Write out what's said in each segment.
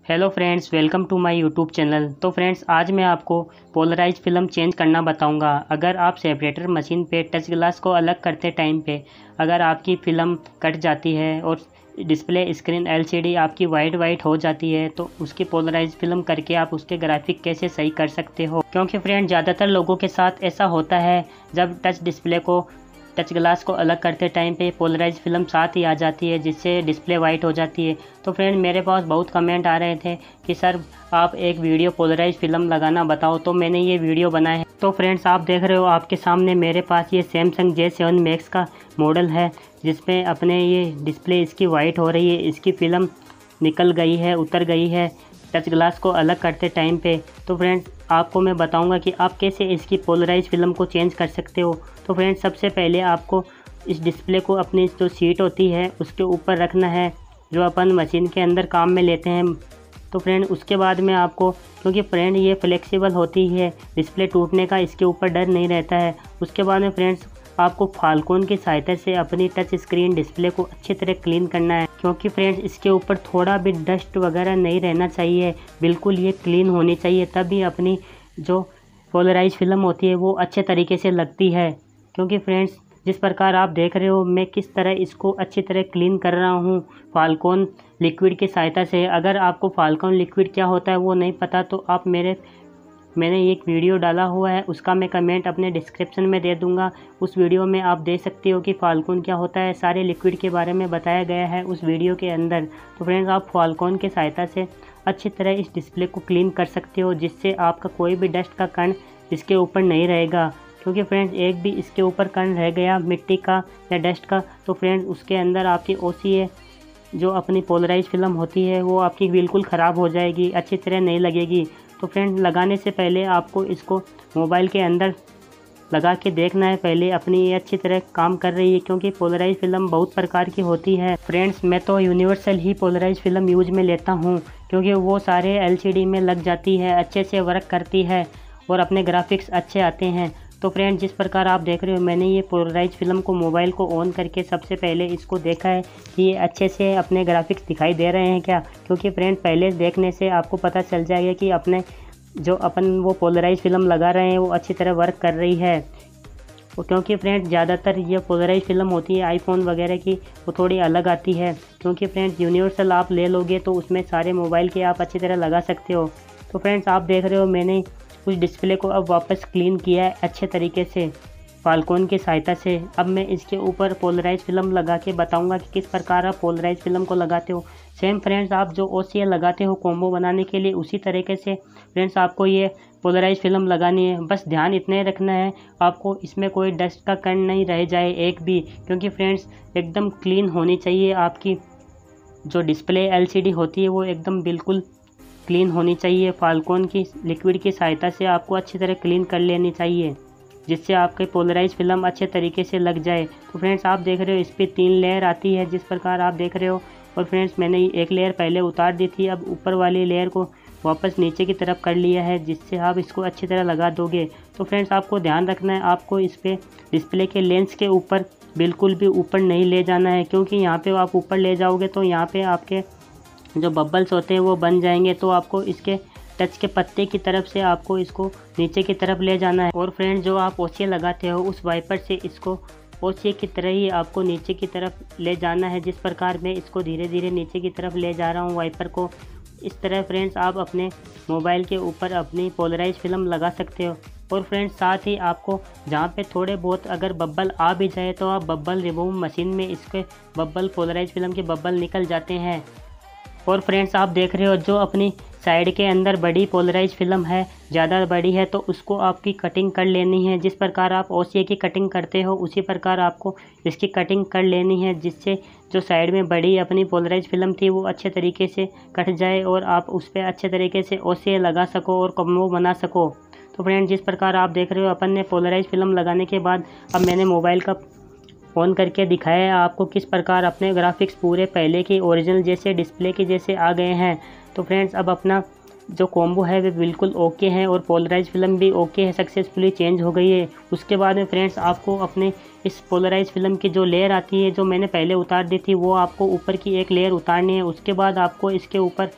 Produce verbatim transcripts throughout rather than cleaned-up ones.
Hello friends, welcome to my YouTube channel. तो friends, आज मैं आपको पोलराइज फिल्म चेंज करना बताऊंगा। अगर आप सेपरेटर मशीन पे टच ग्लास को अलग करते टाइम पे अगर आपकी फ़िल्म कट जाती है और डिस्प्ले स्क्रीन एलसीडी आपकी वाइट वाइट हो जाती है, तो उसकी पोलराइज फिल्म करके आप उसके ग्राफिक कैसे सही कर सकते हो। क्योंकि फ्रेंड, ज़्यादातर लोगों के साथ ऐसा होता है, जब टच डिस्प्ले को टच ग्लास को अलग करते टाइम पे पोलराइज फिल्म साथ ही आ जाती है, जिससे डिस्प्ले वाइट हो जाती है। तो फ्रेंड, मेरे पास बहुत कमेंट आ रहे थे कि सर आप एक वीडियो पोलराइज फिल्म लगाना बताओ, तो मैंने ये वीडियो बनाया है। तो फ्रेंड्स, आप देख रहे हो आपके सामने मेरे पास ये सैमसंग जे सेवन मैक्स का मॉडल है, जिसमें अपने ये डिस्प्ले इसकी वाइट हो रही है, इसकी फ़िल्म निकल गई है, उतर गई है टच ग्लास को अलग करते टाइम पे। तो फ्रेंड्स, आपको मैं बताऊंगा कि आप कैसे इसकी पोलराइज फिल्म को चेंज कर सकते हो। तो फ्रेंड्स, सबसे पहले आपको इस डिस्प्ले को अपनी जो सीट होती है उसके ऊपर रखना है, जो अपन मशीन के अंदर काम में लेते हैं। तो फ्रेंड, उसके बाद में आपको, क्योंकि फ्रेंड ये फ्लेक्सिबल होती है, डिस्प्ले टूटने का इसके ऊपर डर नहीं रहता है। उसके बाद में फ्रेंड्स, आपको फाल्कोन की सहायता से अपनी टच स्क्रीन डिस्प्ले को अच्छी तरह क्लीन करना है, क्योंकि फ्रेंड्स इसके ऊपर थोड़ा भी डस्ट वगैरह नहीं रहना चाहिए, बिल्कुल ये क्लीन होनी चाहिए, तभी अपनी जो पोलराइज फिल्म होती है वो अच्छे तरीके से लगती है। क्योंकि फ्रेंड्स, जिस प्रकार आप देख रहे हो मैं किस तरह इसको अच्छी तरह क्लीन कर रहा हूँ फाल्कोन लिक्विड की सहायता से। अगर आपको फाल्कोन लिक्विड क्या होता है वो नहीं पता, तो आप मेरे मैंने एक वीडियो डाला हुआ है, उसका मैं कमेंट अपने डिस्क्रिप्शन में दे दूंगा। उस वीडियो में आप देख सकते हो कि फाल्कोन क्या होता है, सारे लिक्विड के बारे में बताया गया है उस वीडियो के अंदर। तो फ्रेंड्स, आप फाल्कोन की सहायता से अच्छी तरह इस डिस्प्ले को क्लीन कर सकते हो, जिससे आपका कोई भी डस्ट का कण इसके ऊपर नहीं रहेगा। क्योंकि फ्रेंड्स, एक भी इसके ऊपर कण रह गया मिट्टी का या डस्ट का, तो फ्रेंड्स उसके अंदर आपकी ओसीए जो अपनी पोलराइज फिल्म होती है वो आपकी बिल्कुल ख़राब हो जाएगी, अच्छी तरह नहीं लगेगी। तो फ्रेंड, लगाने से पहले आपको इसको मोबाइल के अंदर लगा के देखना है पहले अपनी ये अच्छी तरह काम कर रही है, क्योंकि पोलराइज फिल्म बहुत प्रकार की होती है। फ्रेंड्स, मैं तो यूनिवर्सल ही पोलराइज फिल्म यूज में लेता हूँ, क्योंकि वो सारे एलसीडी में लग जाती है, अच्छे से वर्क करती है और अपने ग्राफिक्स अच्छे आते हैं। तो फ्रेंड, जिस प्रकार आप देख रहे हो, मैंने ये पोलराइज फिल्म को मोबाइल को ऑन करके सबसे पहले इसको देखा है कि ये अच्छे से अपने ग्राफिक्स दिखाई दे रहे हैं क्या। क्योंकि फ्रेंड, पहले देखने से आपको पता चल जाएगा कि अपने जो अपन वो पोलराइज फिल्म लगा रहे हैं वो अच्छी तरह वर्क कर रही है। क्योंकि फ्रेंड, ज़्यादातर ये पोलराइज फिल्म होती है आईफोन वगैरह की, वो थोड़ी अलग आती है। क्योंकि फ्रेंड्स, यूनिवर्सल आप ले लोगे तो उसमें सारे मोबाइल के आप अच्छी तरह लगा सकते हो। तो फ्रेंड्स, आप देख रहे हो मैंने उस डिस्प्ले को अब वापस क्लीन किया है अच्छे तरीके से फाल्कोन की सहायता से। अब मैं इसके ऊपर पोलराइज फिल्म लगा के बताऊंगा कि किस प्रकार आप पोलराइज फिल्म को लगाते हो। सेम फ्रेंड्स, आप जो ओसीए लगाते हो कॉम्बो बनाने के लिए, उसी तरीके से फ्रेंड्स आपको ये पोलराइज फिल्म लगानी है। बस ध्यान इतना ही रखना है, आपको इसमें कोई डस्ट का कण नहीं रह जाए एक भी, क्योंकि फ्रेंड्स एकदम क्लीन होनी चाहिए आपकी जो डिस्प्ले एलसीडी होती है, वो एकदम बिल्कुल क्लीन होनी चाहिए। फाल्कोन की लिक्विड की सहायता से आपको अच्छी तरह क्लीन कर लेनी चाहिए, जिससे आपके पोलराइज फिल्म अच्छे तरीके से लग जाए। तो फ्रेंड्स, आप देख रहे हो इस पर तीन लेयर आती है, जिस प्रकार आप देख रहे हो। और फ्रेंड्स, मैंने एक लेयर पहले उतार दी थी, अब ऊपर वाली लेयर को वापस नीचे की तरफ कर लिया है, जिससे आप इसको अच्छी तरह लगा दोगे। तो फ्रेंड्स, आपको ध्यान रखना है, आपको इस पर डिस्प्ले के लेंस के ऊपर बिल्कुल भी ऊपर नहीं ले जाना है, क्योंकि यहाँ पर आप ऊपर ले जाओगे तो यहाँ पर आपके जो बबल्स होते हैं वो बन जाएंगे। तो आपको इसके टच के पत्ते की तरफ से आपको इसको नीचे की तरफ ले जाना है। और फ्रेंड, जो आप ओसीए लगाते हो उस वाइपर से इसको ओसीए की तरह ही आपको नीचे की तरफ ले जाना है, जिस प्रकार मैं इसको धीरे धीरे नीचे की तरफ ले जा रहा हूँ वाइपर को। इस तरह फ्रेंड्स, आप अपने मोबाइल के ऊपर अपनी पोलराइज फिल्म लगा सकते हो। और फ्रेंड्स, साथ ही आपको जहाँ पे थोड़े बहुत अगर बब्बल आ भी जाए तो आप बब्बल रिमूव मशीन में इसके बब्बल पोलराइज फिल्म के बब्बल निकल जाते हैं। और फ्रेंड्स, आप देख रहे हो जो अपनी साइड के अंदर बड़ी पोलराइज फिल्म है, ज़्यादा बड़ी है, तो उसको आपकी कटिंग कर लेनी है। जिस प्रकार आप ओसीए की कटिंग करते हो उसी प्रकार आपको इसकी कटिंग कर लेनी है, जिससे जो साइड में बड़ी अपनी पोलराइज फिल्म थी वो अच्छे तरीके से कट जाए और आप उस पर अच्छे तरीके से ओसीए लगा सको और कॉम्बो बना सको। तो फ्रेंड्स, जिस प्रकार आप देख रहे हो अपन ने पोलराइज फिल्म लगाने के बाद अब मैंने मोबाइल का ऑन करके दिखाया है आपको किस प्रकार अपने ग्राफिक्स पूरे पहले की ओरिजिनल जैसे डिस्प्ले के जैसे आ गए हैं। तो फ्रेंड्स, अब अपना जो कॉम्बो है वे बिल्कुल ओके हैं और पोलराइज फिल्म भी ओके है, सक्सेसफुली चेंज हो गई है। उसके बाद में फ्रेंड्स, आपको अपने इस पोलराइज फिल्म की जो लेयर आती है, जो मैंने पहले उतार दी थी, वो आपको ऊपर की एक लेयर उतारनी है। उसके बाद आपको इसके ऊपर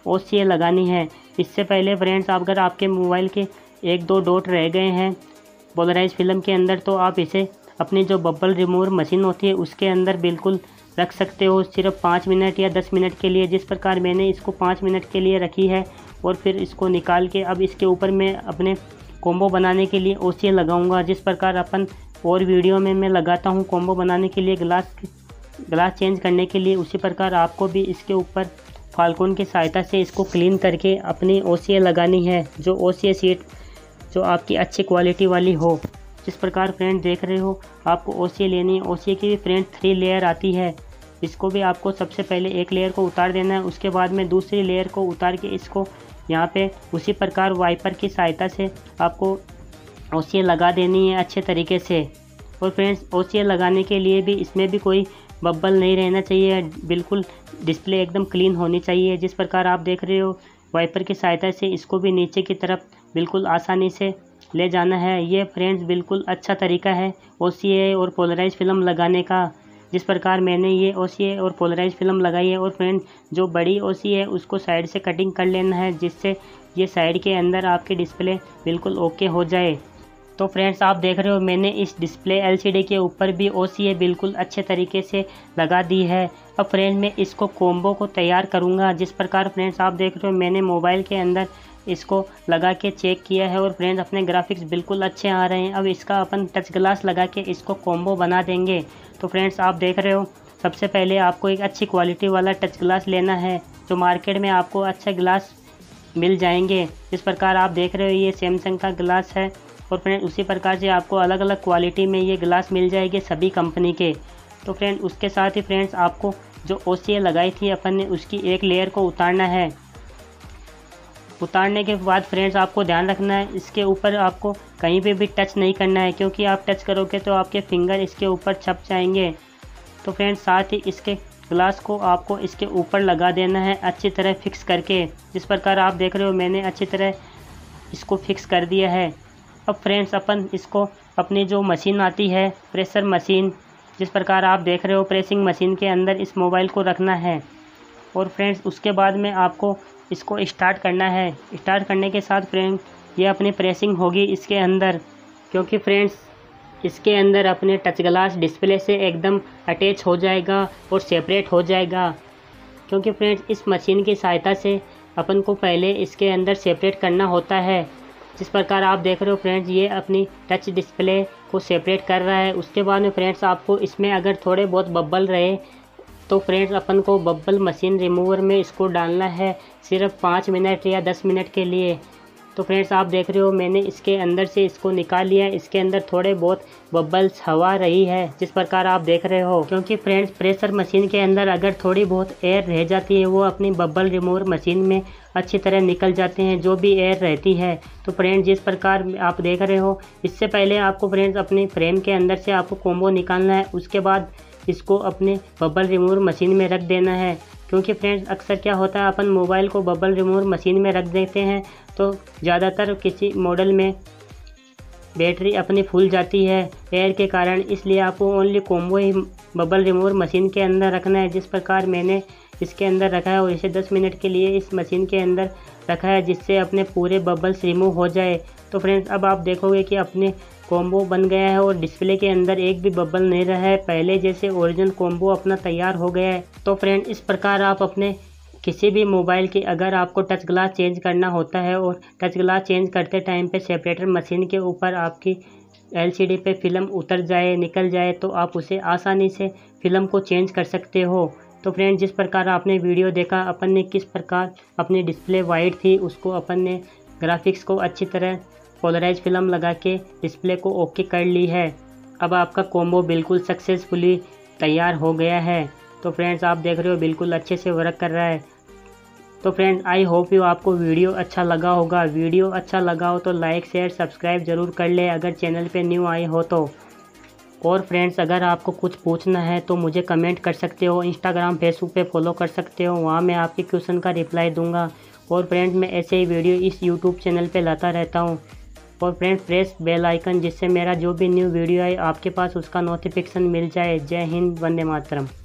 ओ सी ए लगानी है। इससे पहले फ्रेंड्स अगर आपके मोबाइल के एक दो डॉट रह गए हैं पोलराइज फिल्म के अंदर तो आप इसे अपनी जो बबल रिमूवर मशीन होती है उसके अंदर बिल्कुल रख सकते हो, सिर्फ पाँच मिनट या दस मिनट के लिए। जिस प्रकार मैंने इसको पाँच मिनट के लिए रखी है और फिर इसको निकाल के अब इसके ऊपर मैं अपने कॉम्बो बनाने के लिए ओ सी ए लगाऊंगा। जिस प्रकार अपन और वीडियो में मैं लगाता हूं कॉम्बो बनाने के लिए ग्लास ग्लास चेंज करने के लिए, उसी प्रकार आपको भी इसके ऊपर फाल्कोन की सहायता से इसको क्लीन करके अपनी ओ सी ए लगानी है, जो ओ सी ए सीट जो आपकी अच्छी क्वालिटी वाली हो। जिस प्रकार फ्रेंड देख रहे हो आपको ओ सी ए लेनी है। ओ सी ए की भी फ्रेंड थ्री लेयर आती है, इसको भी आपको सबसे पहले एक लेयर को उतार देना है, उसके बाद में दूसरी लेयर को उतार के इसको यहाँ पे उसी प्रकार वाइपर की सहायता से आपको ओ सी ए लगा देनी है अच्छे तरीके से। और फ्रेंड्स ओ सी ए लगाने के लिए भी इसमें भी कोई बब्बल नहीं रहना चाहिए, बिल्कुल डिस्प्ले एकदम क्लीन होनी चाहिए। जिस प्रकार आप देख रहे हो वाइपर की सहायता से इसको भी नीचे की तरफ बिल्कुल आसानी से ले जाना है। ये फ्रेंड्स बिल्कुल अच्छा तरीका है ओ सी ए और पोलराइज फिल्म लगाने का। जिस प्रकार मैंने ये ओ सी ए और पोलराइज फिल्म लगाई है। और फ्रेंड जो बड़ी ओ सी ए है उसको साइड से कटिंग कर लेना है, जिससे ये साइड के अंदर आपकी डिस्प्ले बिल्कुल ओके हो जाए। तो फ्रेंड्स आप देख रहे हो मैंने इस डिस्प्ले एल सी डी के ऊपर भी ओ सी ए बिल्कुल अच्छे तरीके से लगा दी है। अब फ्रेंड मैं इसको कॉम्बो को तैयार करूँगा। जिस प्रकार फ्रेंड्स आप देख रहे हो मैंने मोबाइल के अंदर इसको लगा के चेक किया है और फ्रेंड्स अपने ग्राफिक्स बिल्कुल अच्छे आ रहे हैं। अब इसका अपन टच ग्लास लगा के इसको कॉम्बो बना देंगे। तो फ्रेंड्स आप देख रहे हो सबसे पहले आपको एक अच्छी क्वालिटी वाला टच ग्लास लेना है, जो मार्केट में आपको अच्छा ग्लास मिल जाएंगे। इस प्रकार आप देख रहे हो ये सैमसंग का ग्लास है और फ्रेंड उसी प्रकार से आपको अलग अलग क्वालिटी में ये ग्लास मिल जाएंगे सभी कंपनी के। तो फ्रेंड उसके साथ ही फ्रेंड्स आपको जो ओ सी ए लगाई थी अपन ने उसकी एक लेयर को उतारना है। उतारने के बाद फ्रेंड्स आपको ध्यान रखना है इसके ऊपर आपको कहीं पे भी टच नहीं करना है, क्योंकि आप टच करोगे तो आपके फिंगर इसके ऊपर छप जाएंगे। तो फ्रेंड्स साथ ही इसके ग्लास को आपको इसके ऊपर लगा देना है अच्छी तरह फिक्स करके। जिस प्रकार आप देख रहे हो मैंने अच्छी तरह इसको फिक्स कर दिया है। अब फ्रेंड्स अपन इसको अपनी जो मशीन आती है प्रेशर मशीन, जिस प्रकार आप देख रहे हो प्रेसिंग मशीन के अंदर इस मोबाइल को रखना है। और फ्रेंड्स उसके बाद में आपको इसको स्टार्ट करना है। स्टार्ट करने के साथ फ्रेंड ये अपनी प्रेसिंग होगी इसके अंदर, क्योंकि फ्रेंड्स इसके अंदर अपने टच ग्लास डिस्प्ले से एकदम अटैच हो जाएगा और सेपरेट हो जाएगा। क्योंकि फ्रेंड्स इस मशीन की सहायता से अपन को पहले इसके अंदर सेपरेट करना होता है। जिस प्रकार आप देख रहे हो फ्रेंड्स ये अपनी टच डिस्प्ले को सेपरेट कर रहा है। उसके बाद में फ्रेंड्स आपको इसमें अगर थोड़े बहुत बब्बल रहे तो फ्रेंड्स अपन को बब्बल मशीन रिमूवर में इसको डालना है सिर्फ पाँच मिनट या दस मिनट के लिए। तो फ्रेंड्स आप देख रहे हो मैंने इसके अंदर से इसको निकाल लिया है, इसके अंदर थोड़े बहुत बब्बल्स हवा रही है जिस प्रकार आप देख रहे हो। क्योंकि फ्रेंड्स प्रेशर मशीन के अंदर अगर थोड़ी बहुत एयर रह जाती है वो अपनी बब्बल रिमूवर मशीन में अच्छी तरह निकल जाते हैं जो भी एयर रहती है। तो फ्रेंड्स जिस प्रकार आप देख रहे हो इससे पहले आपको फ्रेंड्स अपनी फ्रेम के अंदर से आपको कॉम्बो निकालना है, उसके बाद इसको अपने बबल रिमूवर मशीन में रख देना है। क्योंकि फ्रेंड्स अक्सर क्या होता है अपन मोबाइल को बबल रिमूवर मशीन में रख देते हैं तो ज़्यादातर किसी मॉडल में बैटरी अपनी फूल जाती है एयर के कारण, इसलिए आपको ओनली कॉम्बो ही बबल रिमूवर मशीन के अंदर रखना है। जिस प्रकार मैंने इसके अंदर रखा है और इसे दस मिनट के लिए इस मशीन के अंदर रखा है जिससे अपने पूरे बबल्स रिमूव हो जाए। तो फ्रेंड्स अब आप देखोगे कि अपने कॉम्बो बन गया है और डिस्प्ले के अंदर एक भी बबल नहीं रहा है, पहले जैसे ओरिजिनल कॉम्बो अपना तैयार हो गया है। तो फ्रेंड इस प्रकार आप अपने किसी भी मोबाइल की अगर आपको टच ग्लास चेंज करना होता है और टच ग्लास चेंज करते टाइम पे सेपरेटर मशीन के ऊपर आपकी एलसीडी पे फिल्म उतर जाए निकल जाए तो आप उसे आसानी से फिल्म को चेंज कर सकते हो। तो फ्रेंड जिस प्रकार आपने वीडियो देखा अपन ने किस प्रकार अपनी डिस्प्ले वाइट थी उसको अपन ने ग्राफिक्स को अच्छी तरह पोलराइज फिल्म लगा के डिस्प्ले को ओके कर ली है। अब आपका कॉम्बो बिल्कुल सक्सेसफुली तैयार हो गया है। तो फ्रेंड्स आप देख रहे हो बिल्कुल अच्छे से वर्क कर रहा है। तो फ्रेंड्स आई होप यू आपको वीडियो अच्छा लगा होगा। वीडियो अच्छा लगा हो तो लाइक शेयर सब्सक्राइब ज़रूर कर ले अगर चैनल पे न्यू आए हो तो। और फ्रेंड्स अगर आपको कुछ पूछना है तो मुझे कमेंट कर सकते हो, इंस्टाग्राम फेसबुक पे फॉलो कर सकते हो, वहाँ मैं आपके क्वेश्चन का रिप्लाई दूंगा। और फ्रेंड्स मैं ऐसे ही वीडियो इस यूट्यूब चैनल पे लाता रहता हूँ। और फ्रेंड्स प्रेस बेल आइकन जिससे मेरा जो भी न्यू वीडियो आए आपके पास उसका नोटिफिकेशन मिल जाए। जय हिंद, वंदे मातरम।